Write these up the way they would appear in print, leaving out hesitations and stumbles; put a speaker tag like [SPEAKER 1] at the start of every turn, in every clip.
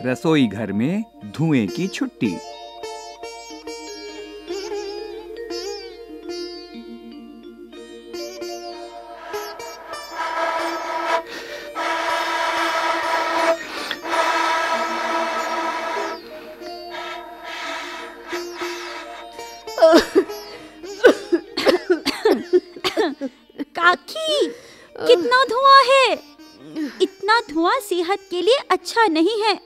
[SPEAKER 1] रसोई घर में धुएं की छुट्टी।
[SPEAKER 2] काकी, कितना धुआं है। इतना धुआं सेहत के लिए अच्छा नहीं है।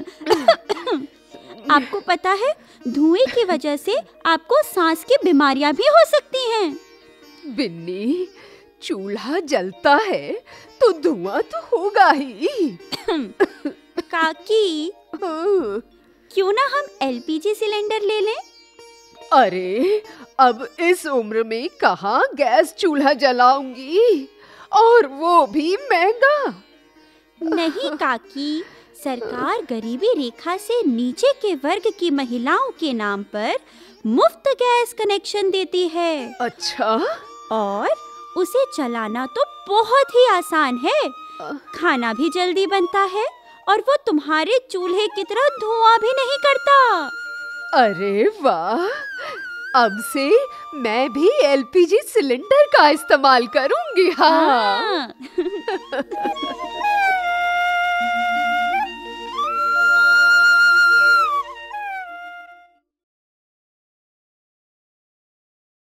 [SPEAKER 2] आपको पता है, धुएं की वजह से आपको सांस की बीमारियां भी हो सकती हैं।
[SPEAKER 3] बिन्नी, चूल्हा जलता है तो धुआं तो होगा ही।
[SPEAKER 2] काकी, क्यों ना हम एलपीजी सिलेंडर ले लें?
[SPEAKER 3] अरे, अब इस उम्र में कहाँ गैस चूल्हा जलाऊंगी, और वो भी महंगा।
[SPEAKER 2] नहीं काकी, सरकार गरीबी रेखा से नीचे के वर्ग की महिलाओं के नाम पर मुफ्त गैस कनेक्शन देती है।
[SPEAKER 3] अच्छा?
[SPEAKER 2] और उसे चलाना तो बहुत ही आसान है। खाना भी जल्दी बनता है और वो तुम्हारे चूल्हे की तरह धुआं भी नहीं करता।
[SPEAKER 3] अरे वाह! अब से मैं भी एलपीजी सिलेंडर का इस्तेमाल करूंगी। हाँ।